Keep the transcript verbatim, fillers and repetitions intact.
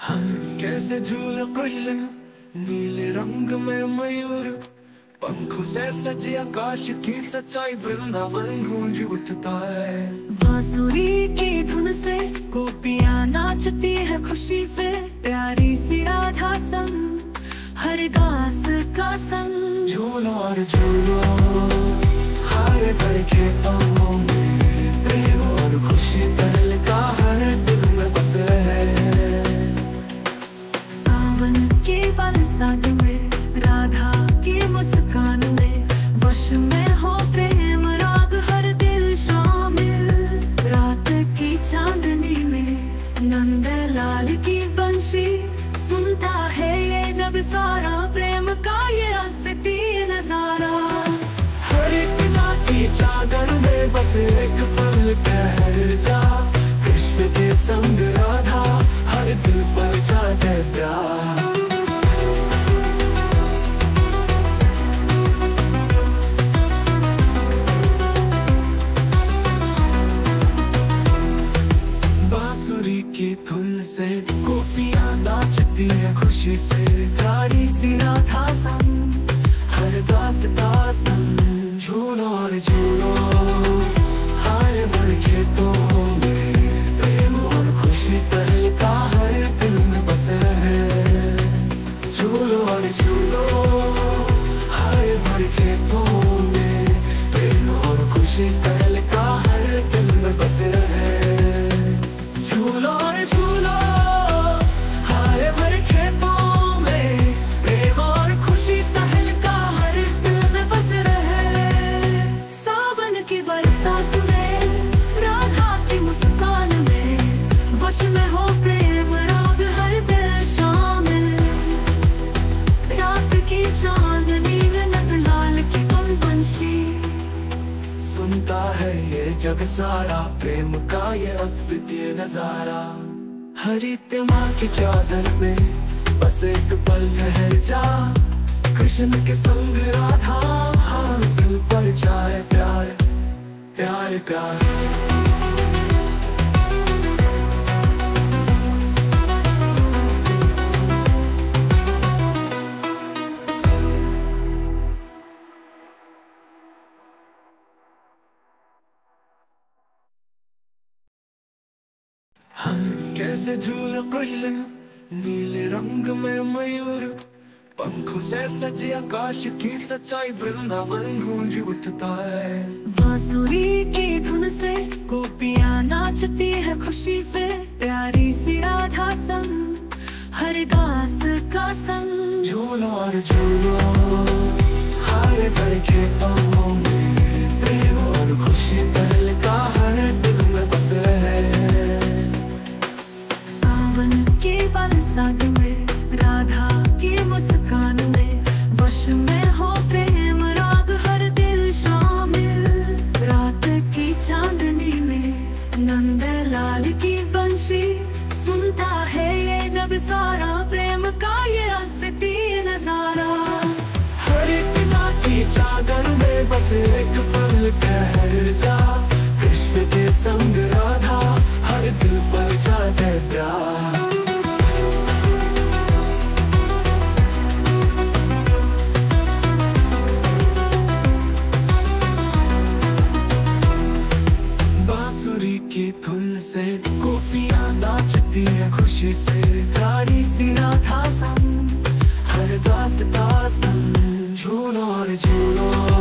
हम कैसे झूल कोयल नीले रंग में मयूर, पंखों से सजे आकाश की सच्चाई वृंदावन गूंज उठता है। बांसुरी की धुन से गोपियां नाचती है खुशी से, प्यारी सी राधा संग हर दास का संग। झूलो और झूलो हरे भरे खेतों में, प्रेम और खुशी तहलका हर दिल में बस है। सावन की बरसात में राधा की मुस्कान में, वश में हो प्रेम राग हर दिल शामिल। रात की चांदनी में नंद लाल की बंशी, सुनता है ये जब सारा प्रेम का ये अद्वितीय नजारा। हर एक रात की चादर में बस एक पल ठहर जा, कृष्ण के संग राधा हर दिल पर जाते प्यार। बांसुरी की धुन से गोपियां नाचती है खुशी से, प्यारी सी राधा संग हर दास का संग। झूलो और झूलो हरे भरे खेतों में, प्रेम और खुशी तहलका हर दिल में बस है। झूलो और झूलो हरे भरे खेतों में, प्रेम और खुशी तहलका हर दिल में बस है। झूलो और झूलो हरे भरे खेतों में, प्रेम और खुशी तहलका हर दिल में बस रहे। सावन की बरसात में राधा की मुस्कान में, वश में हो प्रेम राग हर दिल शामिल। रात की चांदनी में नंदलाल की धुन बंशी, सुनता है ये जग सारा प्रेम का ये अद्वितीय नजारा। हरित माँ की चादर में बस एक पल ठहर जा, कृष्ण के संग राधा हर दिल पर जाए प्यार प्यार प्यार। हम कैसे झूल कोयल नीले रंग में मयूर, पंखों से सजे आकाश की सच्चाई वृंदावन गूंज उठता है। बांसुरी की धुन से गोपियां नाचती है खुशी से, प्यारी सी राधा संग हर दास का संग। झूलो और झूलो हरे भरे खेतों में, प्रेम और खुशी तहलका हर दिल में बस है। सावन की बरसात में राधा की मुस्कान में, वश में हो प्रेम राग हर दिल शामिल। रात की चांदनी में नंद लाल की बंशी, सुनता है ये जब सारा प्रेम का ये अद्वितीय नजारा। हर एक रात की चादर में बस एक पल ठहर जा, कृष्ण के संग राधा हर दिल पर जाते प्यार। बांसुरी की धुन से गोपियां नाचती है खुशी से, प्यारी सी राधा संग हर दास का संग। झूलो और झूलो